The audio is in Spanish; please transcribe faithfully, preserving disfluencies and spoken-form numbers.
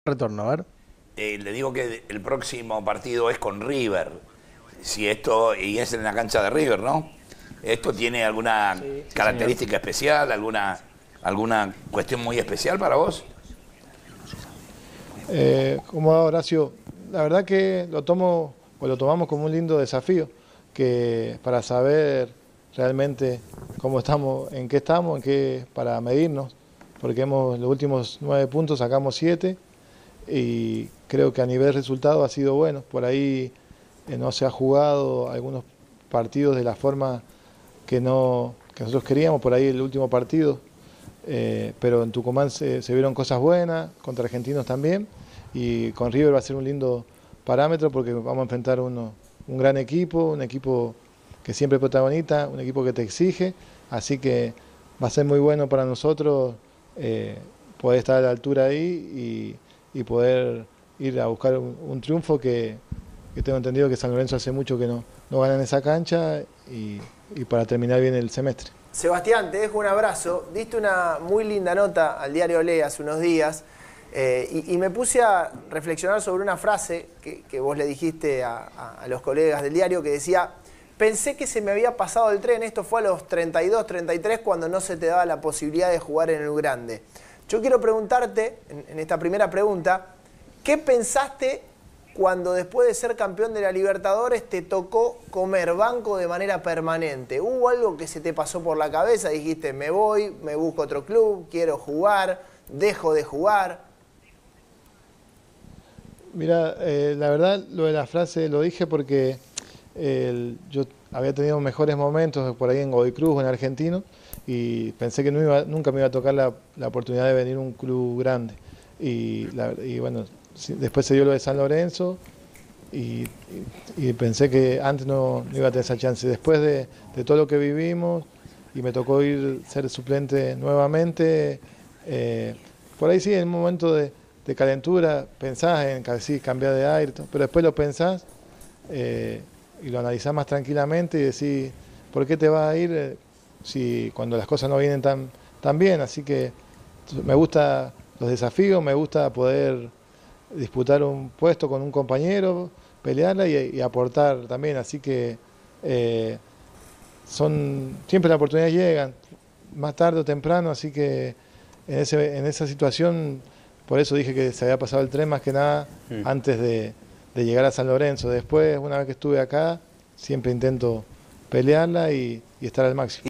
Retorno, a ver. Eh, le digo que el próximo partido es con River. Si esto, y es en la cancha de River, ¿no? ¿Esto tiene alguna Sí, sí, señor. característica especial, alguna, alguna cuestión muy especial para vos? Eh, ¿cómo va, Horacio? La verdad que lo tomo o lo tomamos como un lindo desafío, que para saber realmente cómo estamos, en qué estamos, en qué, para medirnos, porque hemos los últimos nueve puntos sacamos siete y creo que a nivel resultado ha sido bueno. Por ahí eh, no se ha jugado algunos partidos de la forma que no que nosotros queríamos, por ahí el último partido. Eh, pero en Tucumán se, se vieron cosas buenas, contra Argentinos también, y con River va a ser un lindo parámetro porque vamos a enfrentar uno, un gran equipo, un equipo que siempre es protagonista, un equipo que te exige, así que va a ser muy bueno para nosotros eh, poder estar a la altura ahí y, y poder ir a buscar un, un triunfo que, que tengo entendido que San Lorenzo hace mucho que no, no gana en esa cancha y, y para terminar bien el semestre. Sebastián, te dejo un abrazo. Diste una muy linda nota al diario Olé hace unos días eh, y, y me puse a reflexionar sobre una frase que, que vos le dijiste a, a, a los colegas del diario que decía: pensé que se me había pasado el tren, esto fue a los treinta y dos, treinta y tres cuando no se te daba la posibilidad de jugar en el grande. Yo quiero preguntarte, en, en esta primera pregunta, ¿qué pensaste cuando después de ser campeón de la Libertadores te tocó comer banco de manera permanente? ¿Hubo algo que se te pasó por la cabeza? Dijiste, me voy, me busco otro club, quiero jugar, dejo de jugar. Mira, eh, la verdad lo de la frase lo dije porque eh, yo había tenido mejores momentos por ahí en Godoy Cruz o en Argentino y pensé que no iba, nunca me iba a tocar la, la oportunidad de venir a un club grande. Y, la, y bueno, sí, después se dio lo de San Lorenzo y, y, y pensé que antes no, no iba a tener esa chance. Después de, de todo lo que vivimos y me tocó ir ser suplente nuevamente, eh, por ahí sí, en un momento de, de calentura pensás en sí, cambiar de aire, pero después lo pensás eh, y lo analizás más tranquilamente y decís, ¿por qué te vas a ir eh, si cuando las cosas no vienen tan, tan bien? Así que me gusta los desafíos, me gusta poder disputar un puesto con un compañero, pelearla y, y aportar también, así que eh, son siempre las oportunidades llegan, más tarde o temprano, así que en, ese, en esa situación, por eso dije que se había pasado el tren más que nada mm. antes de, de llegar a San Lorenzo. Después, una vez que estuve acá, siempre intento pelearla y, y estar al máximo.